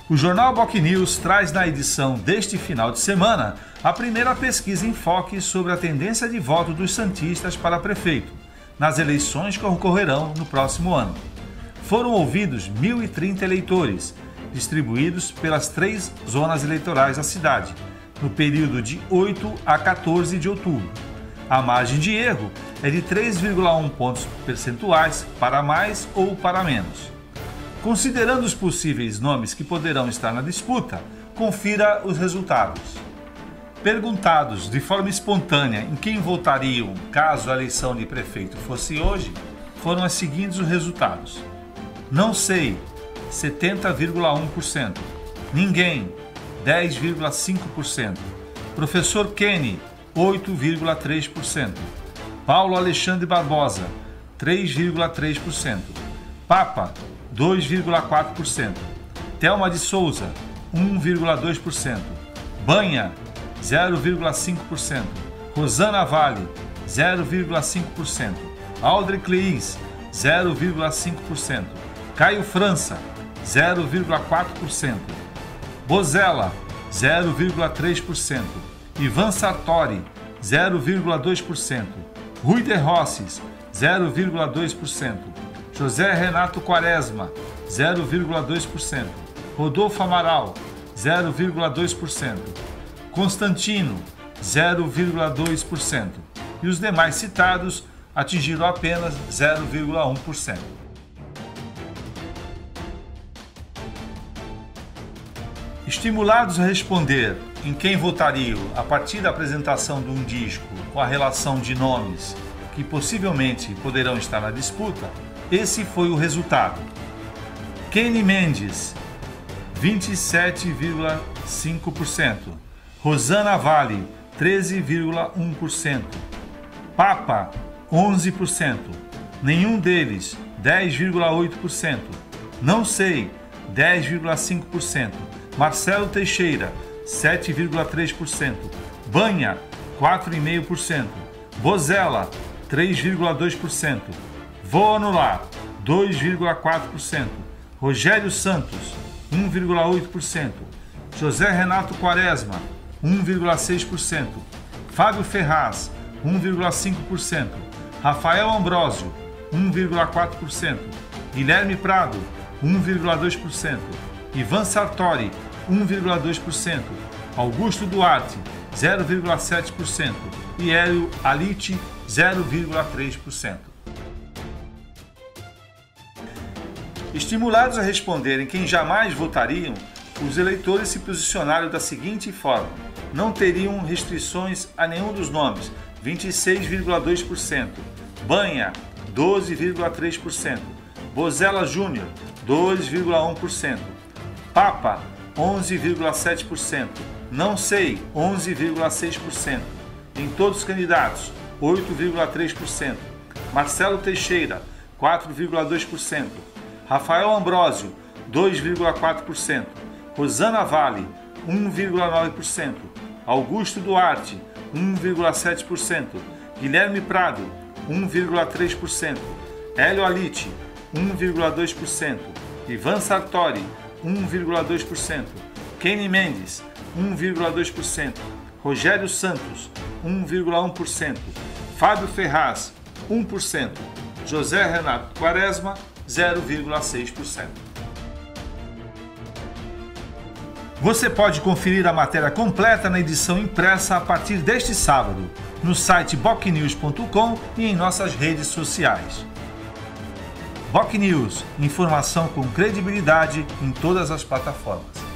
O jornal BocNews traz na edição deste final de semana a primeira pesquisa em foque sobre a tendência de voto dos santistas para prefeito, nas eleições que ocorrerão no próximo ano. Foram ouvidos 1.030 eleitores, distribuídos pelas 3 zonas eleitorais da cidade, no período de 8 a 14 de outubro. A margem de erro é de 3,1 pontos percentuais para mais ou para menos. Considerando os possíveis nomes que poderão estar na disputa, confira os resultados. Perguntados de forma espontânea em quem votariam caso a eleição de prefeito fosse hoje, foram os seguintes os resultados. Não sei, 70,1%. Ninguém, 10,5%. Professor Kenny, 8,3%. Paulo Alexandre Barbosa, 3,3%. Papa, 2,4%. Thelma de Souza, 1,2%. Banha, 0,5%. Rosana Vale, 0,5%. Aldre Cleis, 0,5%. Caio França, 0,4%. Bozella, 0,3%. Ivan Sartori, 0,2%. Rui de Rosses, 0,2%. José Renato Quaresma, 0,2%. Rodolfo Amaral, 0,2%. Constantino, 0,2%. E os demais citados atingiram apenas 0,1%. Estimulados a responder em quem votariam a partir da apresentação de um disco com a relação de nomes que possivelmente poderão estar na disputa, esse foi o resultado. Kenny Mendes, 27,5%. Rosana Vale, 13,1%. Papa, 11%. Nenhum deles, 10,8%. Não sei, 10,5%. Marcelo Teixeira, 7,3%. Banha, 4,5%. Bozella, 3,2%. Vou anular, 2,4%. Rogério Santos, 1,8%. José Renato Quaresma, 1,6%. Fábio Ferraz, 1,5%. Rafael Ambrósio, 1,4%. Guilherme Prado, 1,2%. Ivan Sartori, 1,2%. Augusto Duarte, 0,7%. E Hélio Alite, 0,3%. Estimulados a responderem quem jamais votariam, os eleitores se posicionaram da seguinte forma: não teriam restrições a nenhum dos nomes, 26,2%. Banha, 12,3%. Bozella Júnior, 2,1%. Papa, 11,7%. Não sei, 11,6%. Em todos os candidatos, 8,3%. Marcelo Teixeira, 4,2%. Rafael Ambrósio, 2,4%. Rosana Vale, 1,9%. Augusto Duarte, 1,7%. Guilherme Prado, 1,3%. Hélio Alite, 1,2%. Ivan Sartori, 1,2%. Kenny Mendes, 1,2%. Rogério Santos, 1,1%. Fábio Ferraz, 1%. José Renato Quaresma, 0,6%. Você pode conferir a matéria completa na edição impressa a partir deste sábado, no site bocnews.com e em nossas redes sociais. BocNews, informação com credibilidade em todas as plataformas.